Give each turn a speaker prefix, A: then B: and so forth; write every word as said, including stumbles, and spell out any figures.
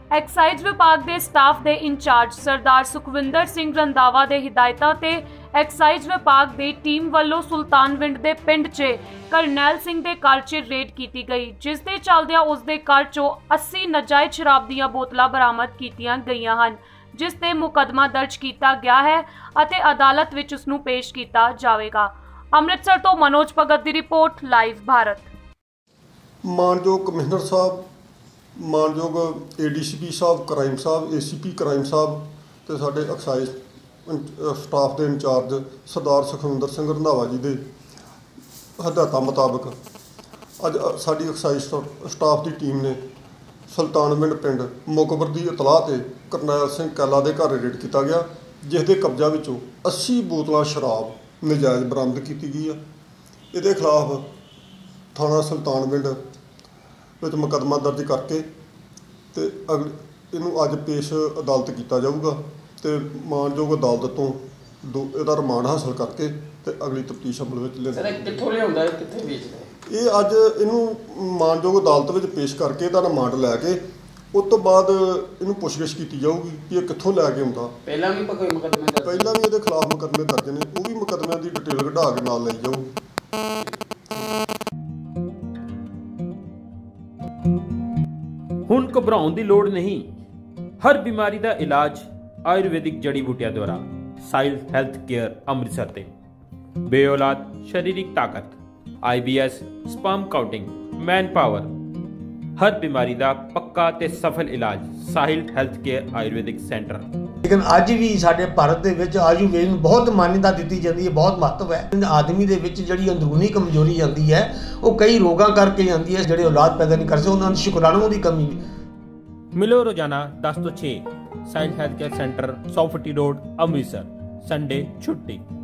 A: Exercise ਵਿਭਾਗ ਦੇ staff ਦੇ ਇੰਚਾਰਜ ਸਰਦਾਰ ਸੁਖਵਿੰਦਰ ਸਿੰਘ ਰੰਧਾਵਾ ਦੇ ਹਿਦਾਇਤਾਂ ਤੇ ਐਕਸਾਈਜ਼ ਵਿਭਾਗ ਦੀ ਟੀਮ ਵੱਲੋਂ ਸੁਲਤਾਨਵਿੰਡ ਦੇ ਪਿੰਡ 'ਚ ਕਰਨੈਲ ਸਿੰਘ ਦੇ ਘਰ 'ਚ ਰੇਡ ਕੀਤੀ ਗਈ, ਜਿਸ ਦੇ ਚੱਲਦਿਆਂ ਉਸ ਦੇ ਘਰ 'ਚੋਂ अस्सी ਨਾਜਾਇਜ਼ ਸ਼ਰਾਬ ਦੀਆਂ ਬੋਤਲਾਂ ਬਰਾਮਦ ਕੀਤੀਆਂ ਗਈਆਂ ਹਨ, ਜਿਸ ਤੇ ਮੁਕੱਦਮਾ ਦਰਜ ਕੀਤਾ ਗਿਆ ਹੈ ਅਤੇ ਅਦਾਲਤ ਵਿੱਚ ਉਸ ਨੂੰ ਪੇਸ਼ ਕੀਤਾ ਜਾਵੇਗਾ। ਅੰਮ੍ਰਿਤਸਰ ਤੋਂ ਮਨੋਜ ਭਗਤ ਦੀ ਰਿਪੋर्ट ਲਾਈਵ ਭਾਰਤ।
B: ਮਾਨਯੋਗ ਕਮਿਸ਼ਨਰ ਸਾਹਿਬ, ਮਾਨਯੋਗ ਏ ਡੀ ਸੀ ਪੀ ਸਾਹਿਬ ਕ੍ਰਾइम ਸਾਹਿਬ, ਏ ਸੀ ਪੀ ਕ੍ਰਾइम ਸਾਹਿਬ ਤੇ ਸਾਡੇ ਐਕਸਾਈਜ਼ ਸਟਾਫ ਦੇ ਇੰਚਾਰਜ ਸਰਦਾਰ ਸੁਖਵਿੰਦਰ ਸਿੰਘ ਰੰਧਾਵਾ ਜੀ ਦੇ ਹਦਾਇਤਾਂ ਮੁਤਾਬਕ ਅੱਜ ਸਾਡੀ ਐਕਸਾਈਜ਼ ਸਟਾਫ ਦੀ ਟੀਮ ਨੇ ਸੁਲਤਾਨਵਿੰਡ ਪਿੰਡ ਮੁਕਬਰ ਦੀ ਇਤਲਾਹ ਤੇ ਕਰਨੈਲ ਸਿੰਘ ਕੈਲਾ ਦੇ ਘਰ ਰੇਡ ਕੀਤਾ ਗਿਆ, ਜਿਸ ਦੇ ਕਬਜ਼ਾ ਵਿੱਚੋਂ अस्सी ਬੋਤਲਾਂ ਸ਼ਰਾਬ ਨਜਾਇਜ਼ ਬਰਾਮਦ ਕੀਤੀ ਗਈ ਆ। ਇਹਦੇ ਖਿਲਾਫ ਥਾਣਾ ਸੁਲਤਾਨਵਿੰਡ ਵਿੱਚ ਮੁਕੱਦਮਾ ਦਰਜ ਕਰਕੇ ਤੇ ਅਗਲ ਇਹਨੂੰ ਅੱਜ ਪੇਸ਼ ਅਦਾਲਤ ਕੀਤਾ ਜਾਊਗਾ ਤੇ ਮਾਨਯੋਗ ਅਦਾਲਤ ਤੋਂ ਦੋ ਇਹਦਾ ਰਿਮਾਂਡ ਹਾਸਲ ਕਰਕੇ ਤੇ ਅਗਲੀ ਤਫਤੀਸ਼ ਅਮਲ ਵਿੱਚ ਲਿਆਂਦੀ।
C: ਸਰ ਕਿੱਥੋਂ ਲਿਆਉਂਦਾ ਹੈ, ਕਿੱਥੇ ਵੇਚਦਾ ਹੈ?
B: ਇਹ ਅੱਜ ਇਹਨੂੰ ਮਾਨਯੋਗ ਅਦਾਲਤ ਵਿੱਚ ਪੇਸ਼ ਕਰਕੇ ਇਹਦਾ ਰਿਮਾਂਡ ਲੈ ਕੇ ਉਸ ਤੋਂ ਬਾਅਦ ਇਹਨੂੰ ਪੁੱਛਗਿੱਛ ਕੀਤੀ ਜਾਊਗੀ ਕਿ ਇਹ ਕਿੱਥੋਂ ਲੈ ਕੇ ਆਉਂਦਾ।
C: ਪਹਿਲਾਂ ਵੀ ਕੋਈ ਮੁਕੱਦਮੇ ਦਰਜ
B: ਪਹਿਲਾਂ ਵੀ ਇਹਦੇ ਖਿਲਾਫ ਮੁਕੱਦਮੇ ਦਰਜ ਨੇ, ਉਹ ਵੀ ਮੁਕੱਦਮਿਆਂ ਦੀ ਡਿਟੇਲ ਕਢਾ ਕੇ ਨਾਲ ਲਈ ਜਾਊਗੀ।
D: ਹੁਣ ਘਬਰਾਉਣ ਦੀ ਲੋੜ ਨਹੀਂ, ਹਰ ਬਿਮਾਰੀ ਦਾ ਇਲਾਜ ਆਯੁਰਵੈਦਿਕ ਜੜੀ ਬੂਟੀਆਂ ਦੁਆਰਾ। ਸਾਇਲ ਹੈਲਥ ਕੇਅਰ ਅੰਮ੍ਰਿਤਸਰ ਤੇ ਬੇ ਔਲਾਦ ਸਰੀਰਕ ਤਾਕਤ, I B S, sperm counting, man power, ਹਰ ਬਿਮਾਰੀ ਦਾ ਪੱਕਾ ਤੇ ਸਫਲ ਇਲਾਜ Sahil health care Ayurvedic centre.
E: ਲੇਕਿਨ ਅੱਜ ਵੀ ਸਾਡੇ ਭਾਰਤ ਦੇ ਵਿੱਚ ਆਯੁਰਵੇਦ ਨੂੰ ਬਹੁਤ ਮਾਨਤਾ ਦਿੱਤੀ ਜਾਂਦੀ ਹੈ, ਬਹੁਤ ਮਹੱਤਵ ਹੈ। ਆਦਮੀ ਦੇ ਵਿੱਚ ਜਿਹੜੀ ਅੰਦਰੂਨੀ ਕਮਜ਼ੋਰੀ ਆਉਂਦੀ ਹੈ ਉਹ ਕਈ ਰੋਗਾਂ ਕਰਕੇ ਆਉਂਦੀ ਹੈ, ਜਿਹੜੇ ਔਲਾਦ ਪੈਦਾ ਨਹੀਂ ਕਰ ਸਕਦੇ, ਉਹਨਾਂ ਨੂੰ ਸ਼ੁਕਰਾਣੂ ਦੀ ਕਮੀ ਨਹੀਂ।
D: ਮਿਲੋ ਰੋਜ਼ਾਨਾ दस ਤੋਂ छह ਸਾਹਿਲ ਹੈਲਥ ਕੇਅਰ ਸੈਂਟਰ, ਸੌ ਫੁੱਟੀ ਰੋਡ, ਅੰਮ੍ਰਿਤਸਰ। ਸੰਡੇ ਛੁੱਟੀ।